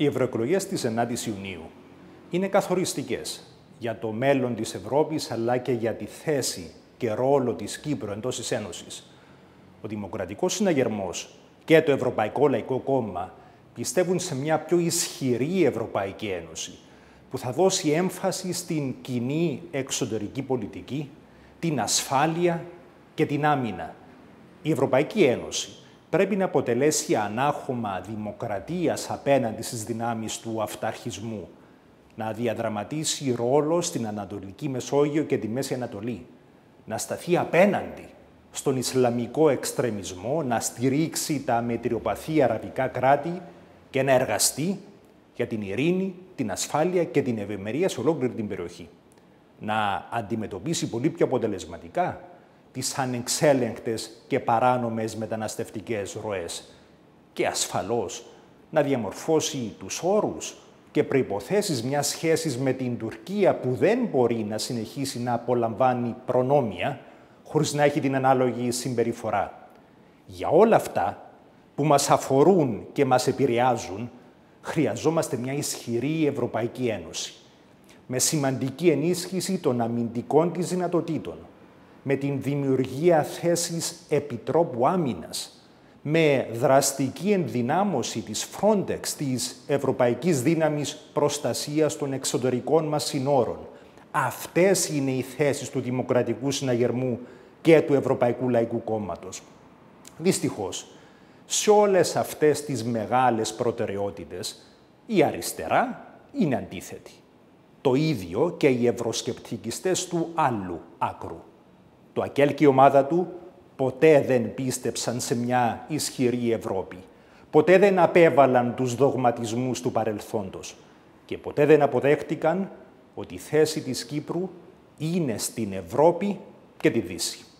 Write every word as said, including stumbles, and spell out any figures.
Οι ευρωεκλογές της ενάτης Ιουνίου είναι καθοριστικές για το μέλλον της Ευρώπης, αλλά και για τη θέση και ρόλο της Κύπρου εντός της Ένωσης. Ο Δημοκρατικός Συναγερμός και το Ευρωπαϊκό Λαϊκό Κόμμα πιστεύουν σε μια πιο ισχυρή Ευρωπαϊκή Ένωση, που θα δώσει έμφαση στην κοινή εξωτερική πολιτική, την ασφάλεια και την άμυνα. Η Ευρωπαϊκή Ένωση πρέπει να αποτελέσει ανάχωμα δημοκρατίας απέναντι στις δυνάμεις του αυταρχισμού, να διαδραματίσει ρόλο στην Ανατολική Μεσόγειο και τη Μέση Ανατολή, να σταθεί απέναντι στον Ισλαμικό εξτρεμισμό, να στηρίξει τα μετριοπαθή αραβικά κράτη και να εργαστεί για την ειρήνη, την ασφάλεια και την ευημερία σε ολόκληρη την περιοχή. Να αντιμετωπίσει πολύ πιο αποτελεσματικά τις ανεξέλεγκτες και παράνομες μεταναστευτικές ροές και ασφαλώς να διαμορφώσει τους όρους και προϋποθέσεις μιας σχέσης με την Τουρκία που δεν μπορεί να συνεχίσει να απολαμβάνει προνόμια χωρίς να έχει την ανάλογη συμπεριφορά. Για όλα αυτά που μας αφορούν και μας επηρεάζουν, χρειαζόμαστε μια ισχυρή Ευρωπαϊκή Ένωση, με σημαντική ενίσχυση των αμυντικών της δυνατοτήτων, με την δημιουργία θέσης Επιτρόπου Άμυνας, με δραστική ενδυνάμωση της Frontex, της Ευρωπαϊκής Δύναμης Προστασίας των Εξωτερικών μας Συνόρων. Αυτές είναι οι θέσεις του Δημοκρατικού Συναγερμού και του Ευρωπαϊκού Λαϊκού Κόμματος. Δυστυχώς, σε όλες αυτές τις μεγάλες προτεραιότητες, η αριστερά είναι αντίθετη. Το ίδιο και οι ευρωσκεπτικιστές του άλλου άκρου. Το ΑΚΕΛ και η ομάδα του ποτέ δεν πίστεψαν σε μια ισχυρή Ευρώπη. Ποτέ δεν απέβαλαν τους δογματισμούς του παρελθόντος. Και ποτέ δεν αποδέχτηκαν ότι η θέση της Κύπρου είναι στην Ευρώπη και τη Δύση.